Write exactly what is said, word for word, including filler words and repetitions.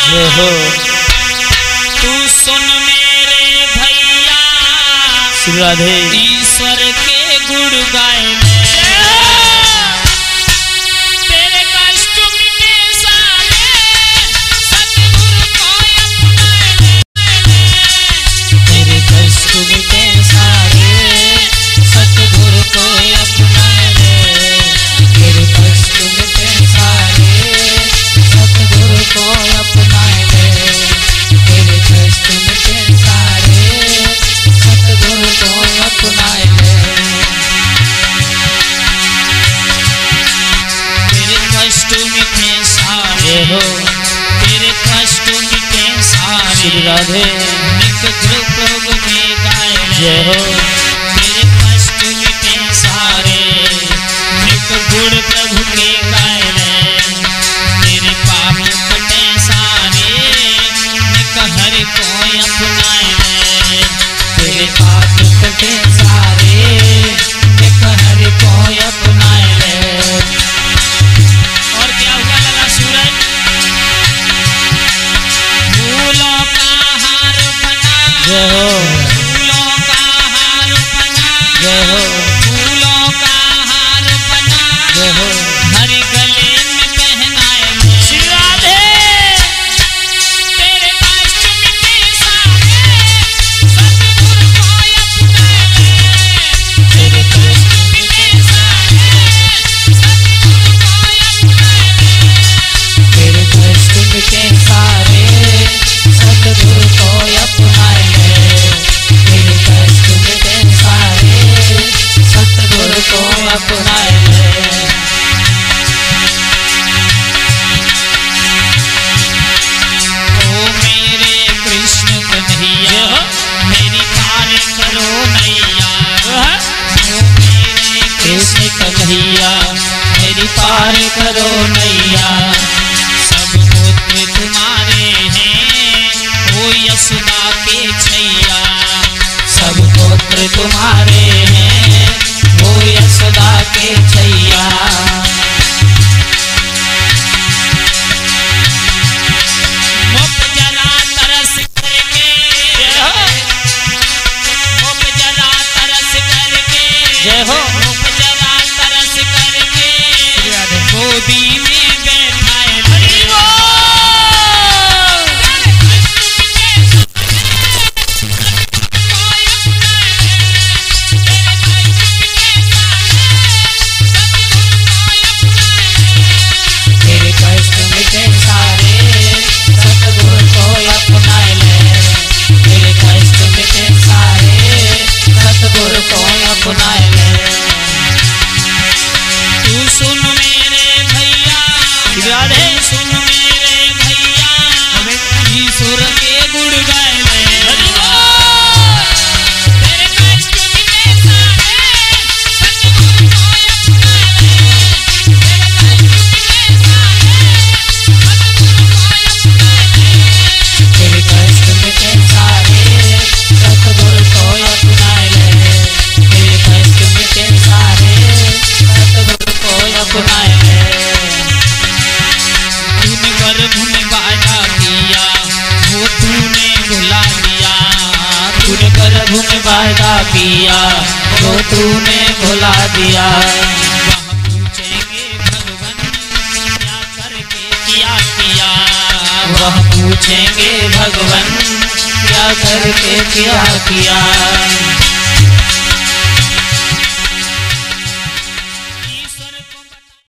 हो। तू सुन मेरे भैया श्री राधे ईश्वर के गुण गाए तेरे कष्ट मिटे सारे सतगुरु को अपनाए तेरे कष्ट मिटे सारे सतगुरु को अपनाए तेरे कष्ट मिटे सारे सतगुरु को अपनाए तेरे कष्ट मिटे सारे सतगुरु को अपनाए तेरे कष्ट मिटे सारे हो। तेरे कष्ट मिटे सारे श्री राधे निक ध्रुव में गाए जय हो। तेरे कष्ट मिटे सारे निक गुण प्रभु के गाए तेरे पाप कटे सारे निक हरि को अपनाए तेरे पाप कटे सारे निक हरि को अपनाए और क्या हुआ लगा सूरज फूलों का हार बना जय हो। फूलों का हार बना जय हो। फूलों का हार बना जय हो। हरि गले में पहनाए श्री राधे तेरे कष्ट मिटे सारे सतगुरु को अपनाए तेरे कष्ट मिटे सारे सतगुरु को अपनाए तेरे कष्ट मिटे सारे सतगुरु को अपनाए तेरे कष्ट मिटे सारे सतगुरु को अपनाए ओ मेरे कृष्ण कन्हैया मेरी पार करो नैया ओ मेरे कृष्ण कन्हैया मेरी पार करो नैया सब पुत्र तुम्हारे हैं ओ यशोदा के छैया सब पुत्र तुम्हारे हैं वो यशोदा के छैया मुख जरा तरस करके मुख जरा तरस करके जय हो। मुख जरा तरस करके गोदी में बैठाए हरि बोल। तेरे कष्ट मिटे सारे सतगुरु को अपनाए तेरे कष्ट मिटे सारे सतगुरु को अपनाए तू सुन मेरे भैया राधे सुन मेरे भैया ईश्वर के गुण गाए तेरे कष्ट मिटे सारे सतगुरु को अपनाए तेरे कष्ट मिटे सारे सतगुरु को अपनाए तेरे कष्ट मिटे सारे सतगुरु को अपनाए तूने गर्भ में वादा किया वो तूने भुला दिया तूने गर्भ में वादा किया वो तूने भुला दिया वह पूछेंगे भगवान क्या करके वह पूछेंगे भगवान क्या किया किया करके क्या किया